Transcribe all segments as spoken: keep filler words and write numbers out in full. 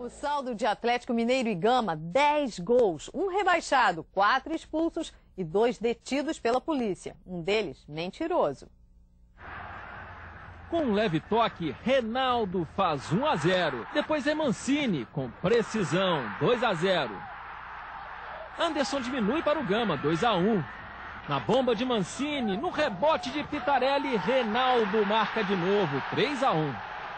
O saldo de Atlético Mineiro e Gama, dez gols, um rebaixado, quatro expulsos e dois detidos pela polícia. Um deles, mentiroso. Com um leve toque, Reinaldo faz um a zero. Depois é Mancini, com precisão, dois a zero. Anderson diminui para o Gama, dois a um. Na bomba de Mancini, no rebote de Pitarelli, Reinaldo marca de novo, três a um.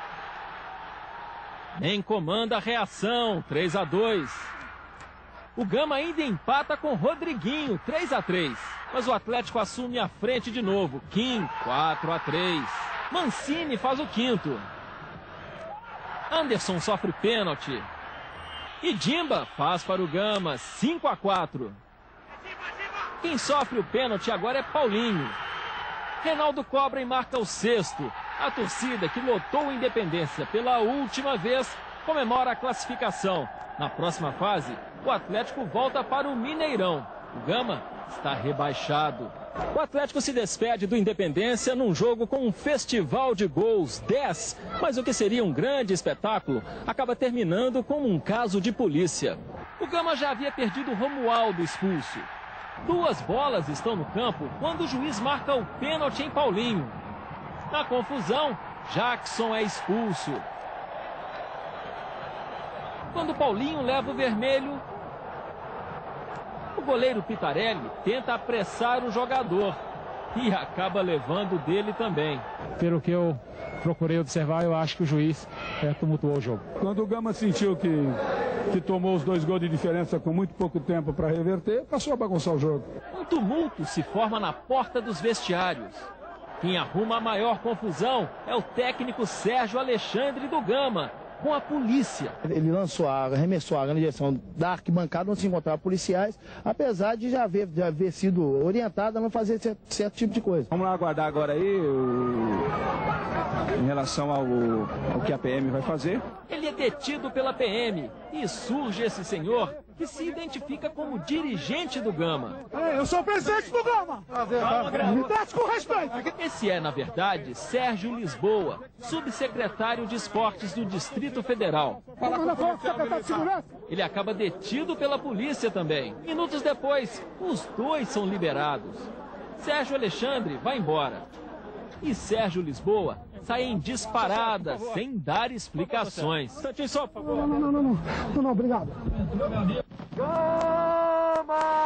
Nem comanda a reação, três a dois. O Gama ainda empata com Rodriguinho, três a três. Mas o Atlético assume a frente de novo, Kim, quatro a três. Mancini faz o quinto. Anderson sofre pênalti. E Dimba faz para o Gama, cinco a quatro. Quem sofre o pênalti agora é Paulinho. Reinaldo cobra e marca o sexto. A torcida, que lotou o Independência pela última vez, comemora a classificação. Na próxima fase, o Atlético volta para o Mineirão. O Gama está rebaixado. O Atlético se despede do Independência num jogo com um festival de gols, dez. Mas o que seria um grande espetáculo acaba terminando com um caso de polícia. O Gama já havia perdido Romualdo expulso. Duas bolas estão no campo quando o juiz marca o pênalti em Paulinho. Na confusão, Jackson é expulso. Quando Paulinho leva o vermelho, o goleiro Pitarelli tenta apressar o jogador e acaba levando dele também. Pelo que eu procurei observar, eu acho que o juiz é, tumultuou o jogo. Quando o Gama sentiu que, que tomou os dois gols de diferença com muito pouco tempo para reverter, passou a bagunçar o jogo. Um tumulto se forma na porta dos vestiários. Quem arruma a maior confusão é o técnico Sérgio Alexandre do Gama, com a polícia. Ele lançou a água, arremessou a água na direção da arquibancada onde se encontravam policiais, apesar de já haver, de haver sido orientado a não fazer certo, certo tipo de coisa. Vamos lá aguardar agora aí o... em relação ao, ao que a P M vai fazer. Ele é detido pela P M e surge esse senhor que se identifica como dirigente do Gama. É, eu sou o presidente do Gama! Me trate com respeito! Esse é, na verdade, Sérgio Lisboa, subsecretário de Esportes do Distrito Federal. Ele acaba detido pela polícia também. Minutos depois, os dois são liberados. Sérgio Alexandre vai embora. E Sérgio Lisboa sai em disparada, sem dar explicações. Não, não, não, não, não, não, não, obrigado. Gama!